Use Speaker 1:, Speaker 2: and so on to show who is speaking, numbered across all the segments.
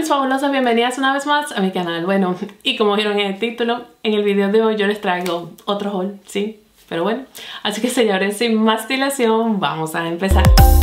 Speaker 1: mis fabulosas, bienvenidas una vez más a mi canal. Bueno, y como vieron en el título, en el video de hoy yo les traigo otro haul, sí, pero bueno. Así que señores, sin más dilación, vamos a empezar.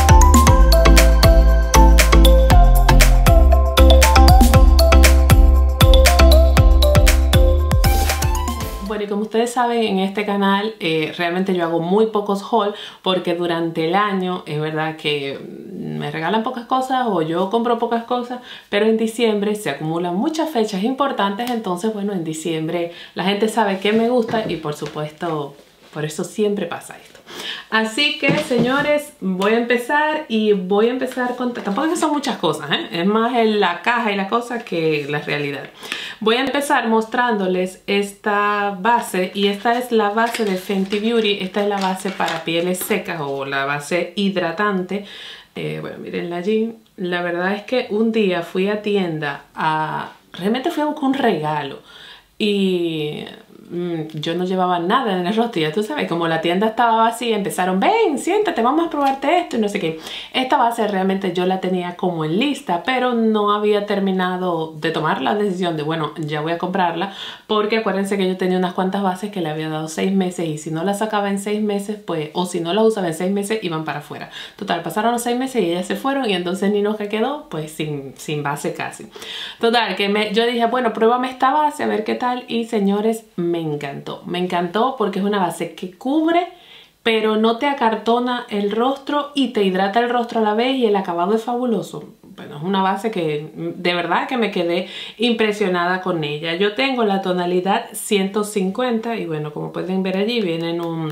Speaker 1: Bueno, y como ustedes saben, en este canal realmente yo hago muy pocos haul porque durante el año es verdad que me regalan pocas cosas o yo compro pocas cosas, pero en diciembre se acumulan muchas fechas importantes, entonces bueno, en diciembre la gente sabe qué me gusta y por supuesto por eso siempre pasa esto. Así que señores, voy a empezar con... Tampoco es que son muchas cosas, es más en la caja y la cosa que la realidad. Voy a empezar mostrándoles esta base, y esta es la base de Fenty Beauty. Esta es la base para pieles secas o la base hidratante. Bueno, mírenla allí. La verdad es que un día fui a tienda realmente fui a buscar un regalo y yo no llevaba nada en el rostro. Ya tú sabes, como la tienda estaba vacía, empezaron, ven, siéntate, vamos a probarte esto y no sé qué. Esta base realmente yo la tenía como en lista, pero no había terminado de tomar la decisión de, bueno, ya voy a comprarla, porque acuérdense que yo tenía unas cuantas bases que le había dado 6 meses y si no las sacaba en 6 meses, pues, o si no las usaba en 6 meses, iban para afuera. Total, pasaron los 6 meses y ellas se fueron y entonces ni nos quedó, pues, sin base casi. Total, que yo dije, bueno, pruébame esta base, a ver qué tal, y señores, me encantó porque es una base que cubre pero no te acartona el rostro y te hidrata el rostro a la vez y el acabado es fabuloso. Bueno, es una base que de verdad que me quedé impresionada con ella. Yo tengo la tonalidad 150 y bueno, como pueden ver allí viene en un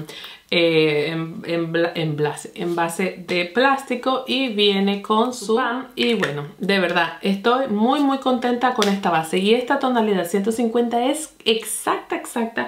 Speaker 1: envase de plástico y viene con su pan. Y bueno, de verdad estoy muy contenta con esta base y esta tonalidad 150 es exacta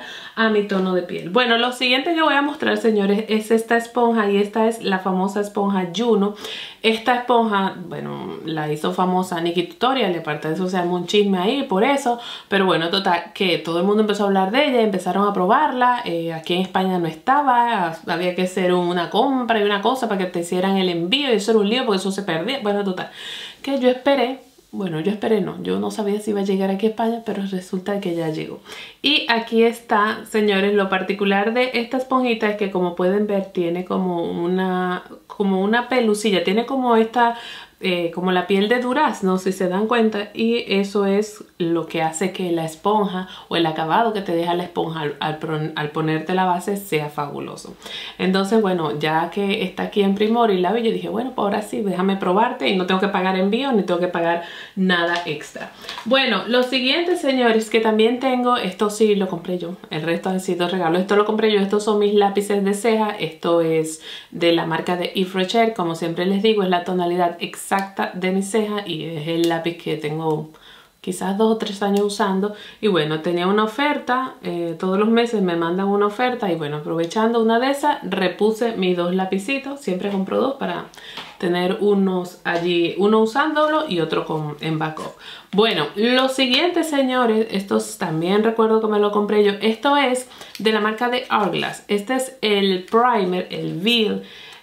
Speaker 1: a mi tono de piel. Bueno, lo siguiente que voy a mostrar, señores, es esta esponja, y esta es la famosa esponja Juno. Esta esponja, bueno, la hizo famosa Nikkie Tutorial, y aparte de eso se armó un chisme ahí por eso, pero bueno, total, que todo el mundo empezó a hablar de ella, empezaron a probarla. Aquí en España no estaba, había que hacer una compra y una cosa para que te hicieran el envío, y eso era un lío porque eso se perdía. Bueno, total, que yo esperé. Bueno, yo no sabía si iba a llegar aquí a España, pero resulta que ya llegó. Y aquí está, señores, lo particular de esta esponjita es que, como pueden ver, tiene como una pelucilla, tiene como esta... como la piel de durazno, si se dan cuenta, y eso es lo que hace que la esponja o el acabado que te deja la esponja al ponerte la base sea fabuloso. Entonces bueno, ya que está aquí en Primor y la vi, yo dije, bueno, pues ahora sí, déjame probarte y no tengo que pagar envío ni tengo que pagar nada extra. Bueno, lo siguiente, señores, que también tengo, esto sí lo compré yo, el resto han sido regalos, esto lo compré yo, estos son mis lápices de ceja, esto es de la marca de Yves Rocher, como siempre les digo, es la tonalidad exacta de mi ceja y es el lápiz que tengo quizás 2 o 3 años usando. Y bueno, tenía una oferta, todos los meses me mandan una oferta y bueno, aprovechando una de esas repuse mis 2 lapicitos, siempre compro 2 para tener unos allí, uno usándolo y otro en backup. Bueno, lo siguiente, señores, estos también recuerdo que me lo compré yo, esto es de la marca de Hourglass, este es el primer, el Veil.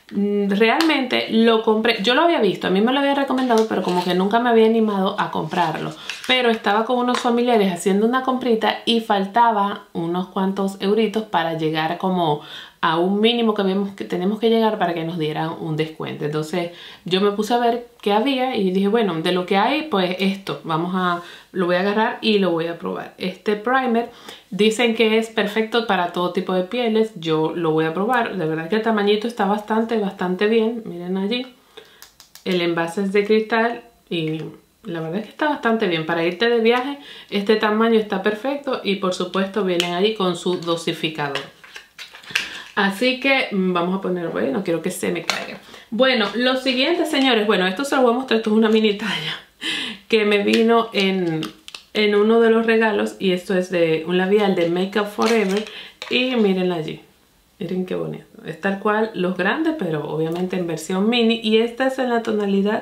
Speaker 1: Realmente lo compré, yo lo había visto, a mí me lo había recomendado, pero como que nunca me había animado a comprarlo, pero estaba con unos familiares haciendo una comprita y faltaba unos cuantos euritos para llegar como a un mínimo que tenemos que llegar para que nos dieran un descuento. Entonces yo me puse a ver qué había y dije, bueno, de lo que hay, pues esto, lo voy a agarrar y lo voy a probar. Este primer dicen que es perfecto para todo tipo de pieles, yo lo voy a probar. De verdad que el tamañito está bastante bien, miren allí. El envase es de cristal y la verdad es que está bastante bien. Para irte de viaje, este tamaño está perfecto y por supuesto vienen allí con su dosificador. Así que vamos a poner, bueno, no quiero que se me caiga. Bueno, lo siguiente, señores, bueno, esto se lo voy a mostrar, esto es una mini talla que me vino en uno de los regalos, y esto es de un labial de Make Up For Ever, y miren allí, miren qué bonito, es tal cual los grandes, pero obviamente en versión mini, y esta es en la tonalidad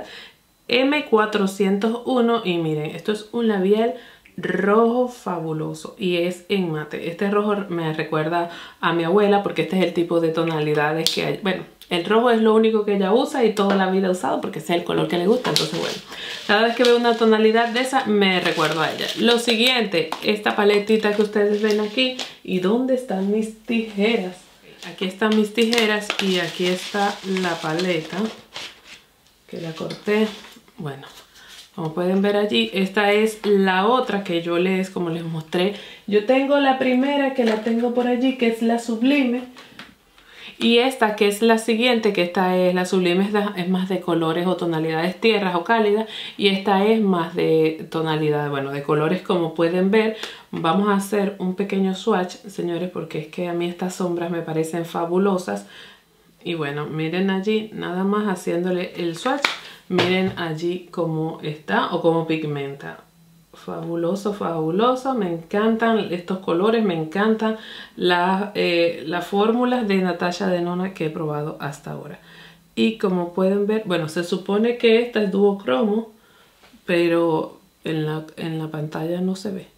Speaker 1: M401, y miren, esto es un labial rojo fabuloso y es en mate. Este rojo me recuerda a mi abuela porque este es el tipo de tonalidades que hay. Bueno, El rojo es lo único que ella usa y toda la vida ha usado porque ese es el color que le gusta. Entonces, bueno, cada vez que veo una tonalidad de esa, me recuerdo a ella. Lo siguiente, esta paletita que ustedes ven aquí. ¿Y dónde están mis tijeras? Aquí están mis tijeras y aquí está la paleta que la corté. Bueno, como pueden ver allí, esta es la otra que yo como les mostré. Yo tengo la primera que la tengo por allí, que es la Sublime. Y esta que es la siguiente, que esta es la Sublime, es más de colores o tonalidades tierras o cálidas. Y esta es más de tonalidad, bueno, de colores como pueden ver. Vamos a hacer un pequeño swatch, señores, porque es que a mí estas sombras me parecen fabulosas. Y bueno, miren allí, nada más haciéndole el swatch. Miren allí cómo está o cómo pigmenta. Fabuloso, fabuloso. Me encantan estos colores, me encantan las fórmulas de Natasha Denona que he probado hasta ahora. Y como pueden ver, bueno, se supone que esta es duocromo, pero en la pantalla no se ve.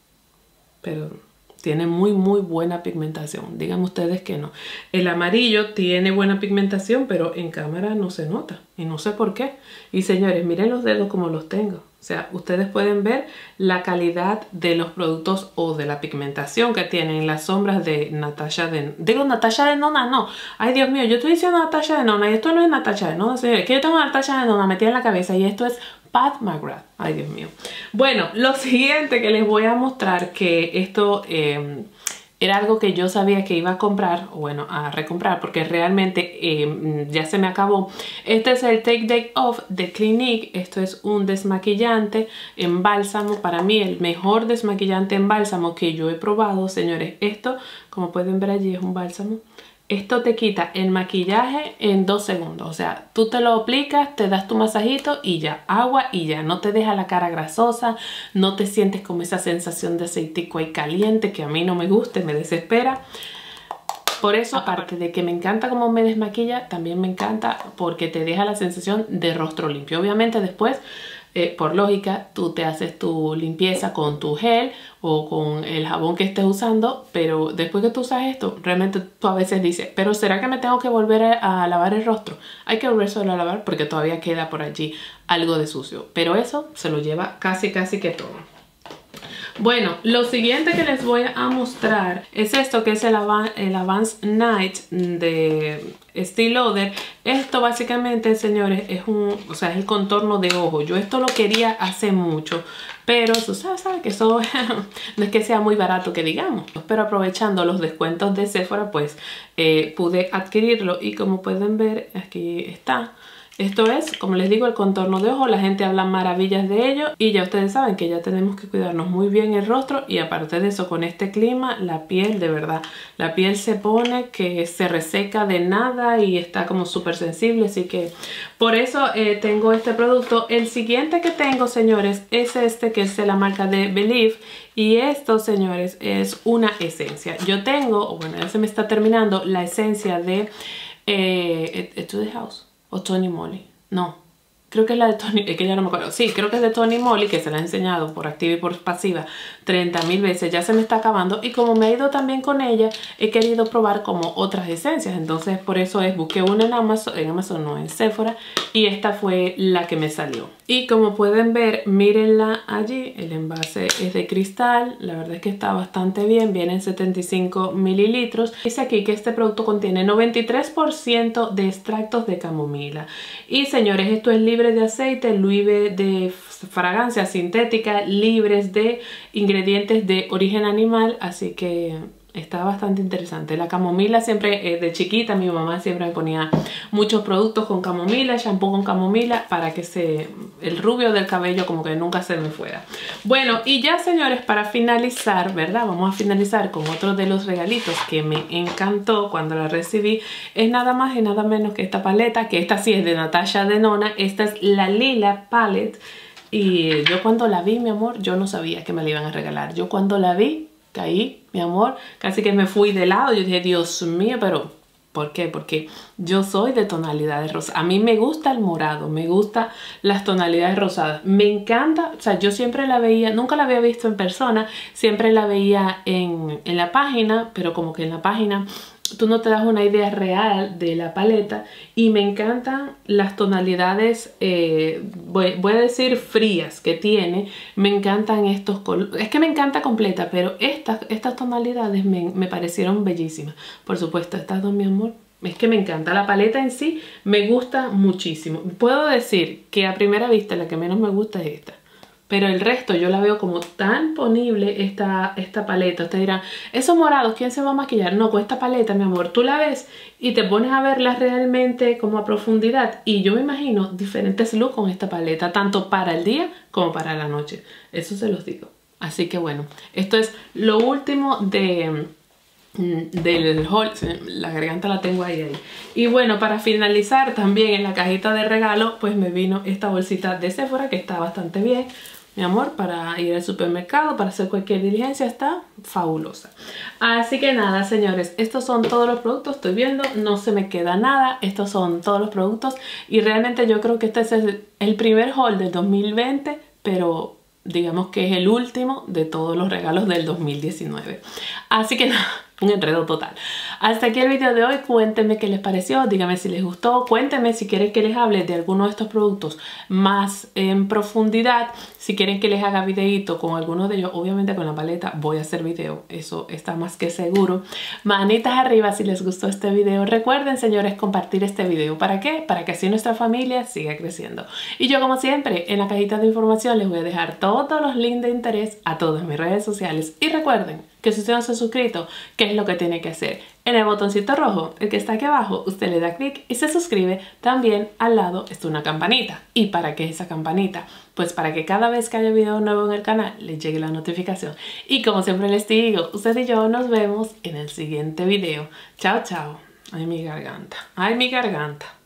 Speaker 1: Pero tiene muy buena pigmentación. Digan ustedes que no. El amarillo tiene buena pigmentación, pero en cámara no se nota. Y no sé por qué. Y señores, miren los dedos como los tengo. O sea, ustedes pueden ver la calidad de los productos o de la pigmentación que tienen las sombras de Natasha Denona. Digo, Natasha Denona, no. Ay, Dios mío, yo estoy diciendo Natasha Denona y esto no es Natasha Denona, señores. Que yo tengo Natasha Denona metida en la cabeza y esto es Pat McGrath. Ay, Dios mío. Bueno, lo siguiente que les voy a mostrar, que esto era algo que yo sabía que iba a comprar, o bueno, a recomprar, porque realmente ya se me acabó. Este es el Take Day Off de Clinique. Esto es un desmaquillante en bálsamo. Para mí, el mejor desmaquillante en bálsamo que yo he probado, señores. Esto, como pueden ver allí, es un bálsamo. Esto te quita el maquillaje en 2 segundos. O sea, tú te lo aplicas, te das tu masajito y ya. Agua y ya. No te deja la cara grasosa. No te sientes como esa sensación de aceitico ahí caliente que a mí no me gusta y me desespera. Por eso, aparte de que me encanta cómo me desmaquilla, también me encanta porque te deja la sensación de rostro limpio. Obviamente después, por lógica, tú te haces tu limpieza con tu gel o con el jabón que estés usando, pero después que tú usas esto, realmente tú a veces dices, pero ¿será que me tengo que volver a lavar el rostro? Hay que volverse a lavar porque todavía queda por allí algo de sucio, pero eso se lo lleva casi que todo. Bueno, lo siguiente que les voy a mostrar es esto, que es el Advanced Night de Estée Lauder. Esto básicamente, señores, es es el contorno de ojo. Yo esto lo quería hace mucho, pero tú sabes que eso no es que sea muy barato que digamos. Pero aprovechando los descuentos de Sephora, pues pude adquirirlo y como pueden ver, aquí está. Esto es, como les digo, el contorno de ojo. La gente habla maravillas de ello y ya ustedes saben que ya tenemos que cuidarnos muy bien el rostro. Y aparte de eso, con este clima, la piel, de verdad, la piel se pone que se reseca de nada y está como súper sensible. Así que por eso tengo este producto. El siguiente que tengo, señores, es este, que es de la marca de Believe. Y esto, señores, es una esencia. Yo tengo, bueno, ya se me está terminando la esencia de To The House. O Tony Moly. No, creo que es la de Tony, es que ya no me acuerdo. Sí, creo que es de Tony Moly, que se la he enseñado por activa y por pasiva 30.000 veces. Ya se me está acabando y como me ha ido también con ella, he querido probar como otras esencias. Entonces por eso busqué una en Amazon no, en Sephora, y esta fue la que me salió. Y como pueden ver, mírenla allí, el envase es de cristal, la verdad es que está bastante bien, viene en 75 mililitros. Dice aquí que este producto contiene 93% de extractos de camomila. Y señores, esto es libre de aceite, libre de fragancia sintética, libres de ingredientes de origen animal, así que está bastante interesante. La camomila siempre, de chiquita, mi mamá siempre me ponía muchos productos con camomila, shampoo con camomila, para que el rubio del cabello como que nunca se me fuera. Bueno, y ya señores, para finalizar, ¿verdad? Vamos a finalizar con otro de los regalitos que me encantó cuando la recibí. Es nada más y nada menos que esta paleta, que esta sí es de Natasha Denona. Esta es la Lila Palette. Y yo cuando la vi, mi amor, yo no sabía que me la iban a regalar. Yo cuando la vi, caí, mi amor, casi que me fui de lado. Yo dije, Dios mío, pero ¿por qué? Porque yo soy de tonalidades rosadas. A mí me gusta el morado, me gustan las tonalidades rosadas. Me encanta, o sea, yo siempre la veía, nunca la había visto en persona, siempre la veía en la página, pero como que en la página tú no te das una idea real de la paleta. Y me encantan las tonalidades, voy a decir frías que tiene. Me encantan estos colores. Es que me encanta completa, pero estas tonalidades me parecieron bellísimas. Por supuesto, estas dos, mi amor. Es que me encanta. La paleta en sí me gusta muchísimo. Puedo decir que a primera vista la que menos me gusta es esta. Pero el resto yo la veo como tan ponible esta paleta. Ustedes dirán, esos morados, ¿quién se va a maquillar? No, con esta paleta, mi amor, tú la ves y te pones a verla realmente como a profundidad. Y yo me imagino diferentes looks con esta paleta, tanto para el día como para la noche. Eso se los digo. Así que bueno, esto es lo último del haul. La garganta la tengo ahí. Y bueno, para finalizar también en la cajita de regalo, pues me vino esta bolsita de Sephora que está bastante bien, mi amor, para ir al supermercado, para hacer cualquier diligencia. Está fabulosa. Así que nada, señores, estos son todos los productos. Estoy viendo, no se me queda nada. Estos son todos los productos y realmente yo creo que este es el primer haul del 2020, pero digamos que es el último de todos los regalos del 2019. Así que nada, un enredo total. Hasta aquí el video de hoy. Cuéntenme qué les pareció, díganme si les gustó, cuéntenme si quieren que les hable de alguno de estos productos más en profundidad, si quieren que les haga videito con alguno de ellos. Obviamente con la paleta voy a hacer video, eso está más que seguro. Manitas arriba si les gustó este video. Recuerden, señores, compartir este video. ¿Para qué? Para que así nuestra familia siga creciendo. Y yo, como siempre, en la cajita de información les voy a dejar todos los links de interés a todas mis redes sociales. Y recuerden que si usted no se ha suscrito, ¿qué es lo que tiene que hacer? En el botoncito rojo, el que está aquí abajo, usted le da clic y se suscribe. También al lado está una campanita. ¿Y para qué es esa campanita? Pues para que cada vez que haya video nuevo en el canal les llegue la notificación. Y como siempre les digo, usted y yo nos vemos en el siguiente video. Chao, chao. Ay, mi garganta. Ay, mi garganta.